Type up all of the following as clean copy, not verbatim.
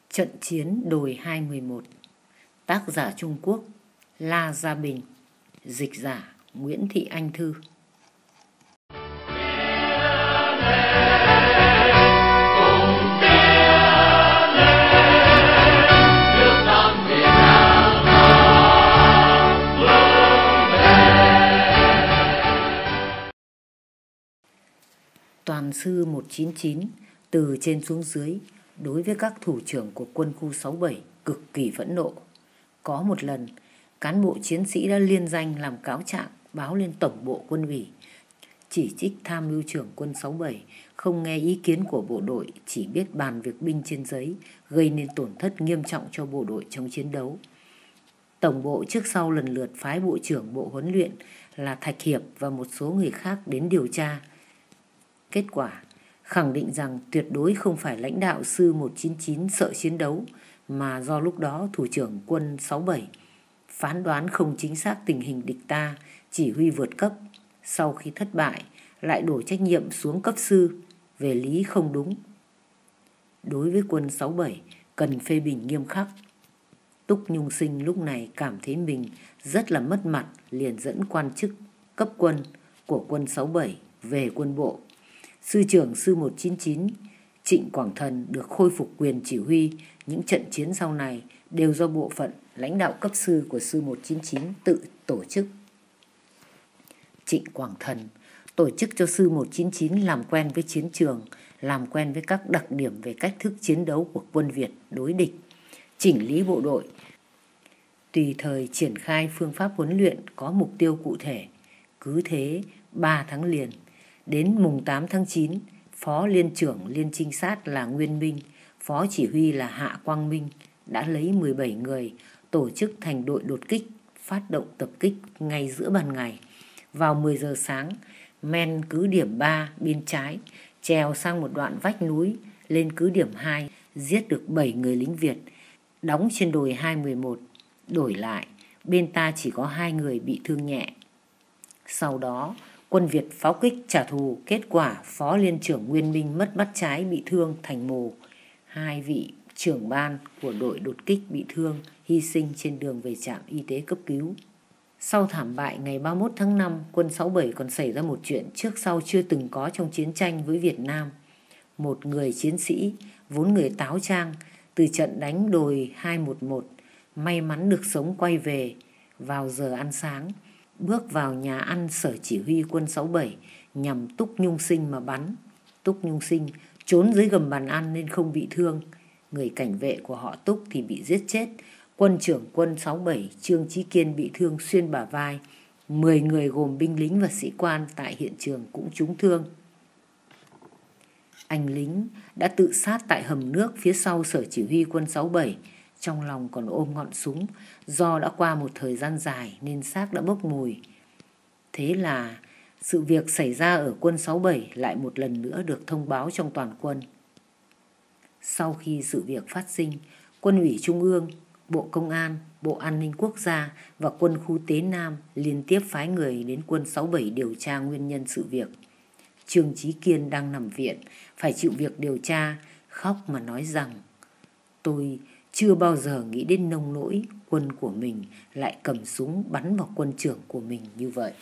Trận chiến đồi 211. Tác giả Trung Quốc La Gia Bình. Dịch giả Nguyễn Thị Anh Thư. Toàn sư 199 từ trên xuống dưới đối với các thủ trưởng của quân khu 67 cực kỳ phẫn nộ. Có một lần, cán bộ chiến sĩ đã liên danh làm cáo trạng báo lên tổng bộ quân ủy, chỉ trích tham mưu trưởng quân 67 không nghe ý kiến của bộ đội, chỉ biết bàn việc binh trên giấy, gây nên tổn thất nghiêm trọng cho bộ đội trong chiến đấu. Tổng bộ trước sau lần lượt phái bộ trưởng bộ huấn luyện là Thạch Hiệp và một số người khác đến điều tra. Kết quả khẳng định rằng tuyệt đối không phải lãnh đạo sư 199 sợ chiến đấu, mà do lúc đó thủ trưởng quân 67 phán đoán không chính xác tình hình địch ta, chỉ huy vượt cấp. Sau khi thất bại lại đổ trách nhiệm xuống cấp sư, về lý không đúng. Đối với quân 67 cần phê bình nghiêm khắc. Túc Nhung Sinh lúc này cảm thấy mình rất là mất mặt, liền dẫn quan chức cấp quân của quân 67 về quân bộ. Sư trưởng sư 199 Trịnh Quảng Thần được khôi phục quyền chỉ huy những trận chiến sau này đều do bộ phận lãnh đạo cấp sư của sư 199 tự tổ chức. Trịnh Quảng Thần tổ chức cho sư 199 làm quen với chiến trường, làm quen với các đặc điểm về cách thức chiến đấu của quân Việt đối địch, chỉnh lý bộ đội, tùy thời triển khai phương pháp huấn luyện có mục tiêu cụ thể. Cứ thế 3 tháng liền. Đến mùng 8 tháng 9, Phó Liên trưởng Liên trinh sát là Nguyên Minh, Phó chỉ huy là Hạ Quang Minh đã lấy 17 người tổ chức thành đội đột kích, phát động tập kích ngay giữa ban ngày. Vào 10 giờ sáng, men cứ điểm 3 bên trái, trèo sang một đoạn vách núi lên cứ điểm 2, giết được 7 người lính Việt, đóng trên đồi 211. Đổi lại, bên ta chỉ có 2 người bị thương nhẹ. Sau đó, quân Việt pháo kích trả thù, kết quả Phó Liên trưởng Nguyên Minh mất mắt trái bị thương thành mù. 2 vị trưởng ban của đội đột kích bị thương, hy sinh trên đường về trạm y tế cấp cứu. Sau thảm bại ngày 31 tháng 5, quân 67 còn xảy ra một chuyện trước sau chưa từng có trong chiến tranh với Việt Nam. Một người chiến sĩ, vốn người táo trang, từ trận đánh đồi 211, may mắn được sống quay về vào giờ ăn sáng, bước vào nhà ăn sở chỉ huy quân 67 nhằm Túc Nhung Sinh mà bắn. Túc Nhung Sinh trốn dưới gầm bàn ăn nên không bị thương. Người cảnh vệ của họ Túc thì bị giết chết. Quân trưởng quân 67 Trương Chí Kiên bị thương xuyên bả vai. 10 người gồm binh lính và sĩ quan tại hiện trường cũng trúng thương. Anh lính đã tự sát tại hầm nước phía sau sở chỉ huy quân 67, trong lòng còn ôm ngọn súng. Do đã qua một thời gian dài nên xác đã bốc mùi. Thế là sự việc xảy ra ở quân 67 lại một lần nữa được thông báo trong toàn quân. Sau khi sự việc phát sinh, Quân ủy Trung ương, Bộ Công an, Bộ An ninh Quốc gia và quân khu Tế Nam liên tiếp phái người đến quân 67 điều tra nguyên nhân sự việc. Trương Chí Kiên đang nằm viện, phải chịu việc điều tra, khóc mà nói rằng: "Tôi chưa bao giờ nghĩ đến nông nỗi quân của mình lại cầm súng bắn vào quân trưởng của mình như vậy."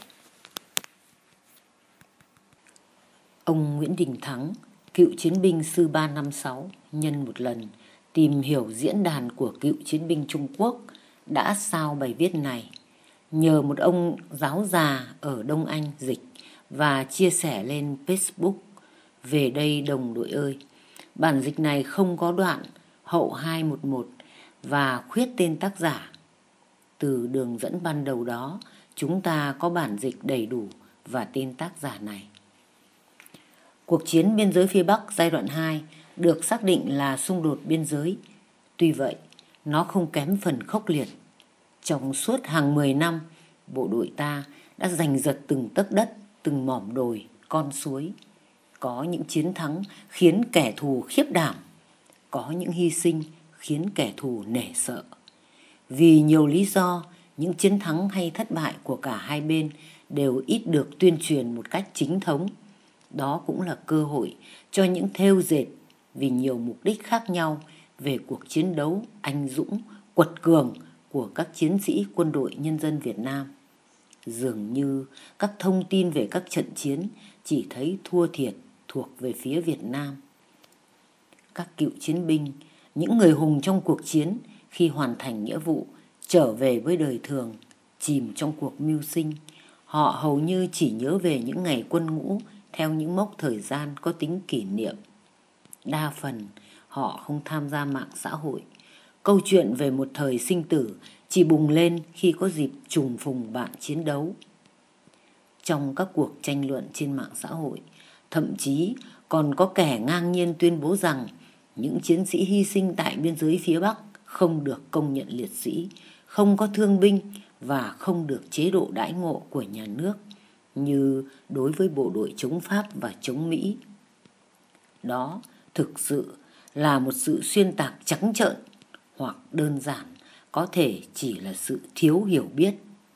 Ông Nguyễn Đình Thắng, cựu chiến binh sư 356, nhân một lần tìm hiểu diễn đàn của cựu chiến binh Trung Quốc đã sao bài viết này, nhờ một ông giáo già ở Đông Anh dịch và chia sẻ lên Facebook. Về đây đồng đội ơi, bản dịch này không có đoạn hậu 211 và khuyết tên tác giả. Từ đường dẫn ban đầu đó, chúng ta có bản dịch đầy đủ và tên tác giả này. Cuộc chiến biên giới phía Bắc giai đoạn 2 được xác định là xung đột biên giới. Tuy vậy, nó không kém phần khốc liệt. Trong suốt hàng 10 năm, bộ đội ta đã giành giật từng tấc đất, từng mỏm đồi, con suối. Có những chiến thắng khiến kẻ thù khiếp đảm, có những hy sinh khiến kẻ thù nể sợ. Vì nhiều lý do, những chiến thắng hay thất bại của cả hai bên đều ít được tuyên truyền một cách chính thống. Đó cũng là cơ hội cho những thêu dệt vì nhiều mục đích khác nhau về cuộc chiến đấu anh dũng, quật cường của các chiến sĩ Quân đội Nhân dân Việt Nam. Dường như các thông tin về các trận chiến chỉ thấy thua thiệt thuộc về phía Việt Nam. Các cựu chiến binh, những người hùng trong cuộc chiến, khi hoàn thành nghĩa vụ, trở về với đời thường, chìm trong cuộc mưu sinh, họ hầu như chỉ nhớ về những ngày quân ngũ theo những mốc thời gian có tính kỷ niệm. Đa phần họ không tham gia mạng xã hội. Câu chuyện về một thời sinh tử chỉ bùng lên khi có dịp trùng phùng bạn chiến đấu. Trong các cuộc tranh luận trên mạng xã hội, thậm chí còn có kẻ ngang nhiên tuyên bố rằng những chiến sĩ hy sinh tại biên giới phía Bắc không được công nhận liệt sĩ, không có thương binh và không được chế độ đãi ngộ của nhà nước như đối với bộ đội chống Pháp và chống Mỹ. Đó thực sự là một sự xuyên tạc trắng trợn, hoặc đơn giản có thể chỉ là sự thiếu hiểu biết.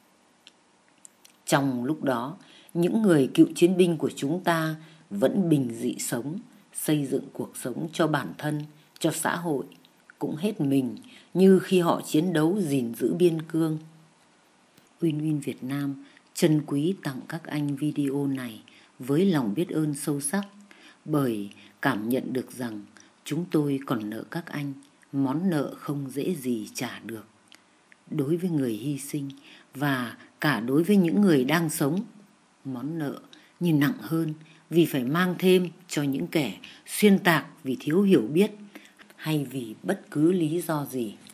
Trong lúc đó, những người cựu chiến binh của chúng ta vẫn bình dị sống, xây dựng cuộc sống cho bản thân, cho xã hội, cũng hết mình như khi họ chiến đấu gìn giữ biên cương. Win Việt Nam trân quý tặng các anh video này với lòng biết ơn sâu sắc, bởi cảm nhận được rằng chúng tôi còn nợ các anh món nợ không dễ gì trả được. Đối với người hy sinh và cả đối với những người đang sống, món nợ như nặng hơn vì phải mang thêm cho những kẻ xuyên tạc vì thiếu hiểu biết hay vì bất cứ lý do gì.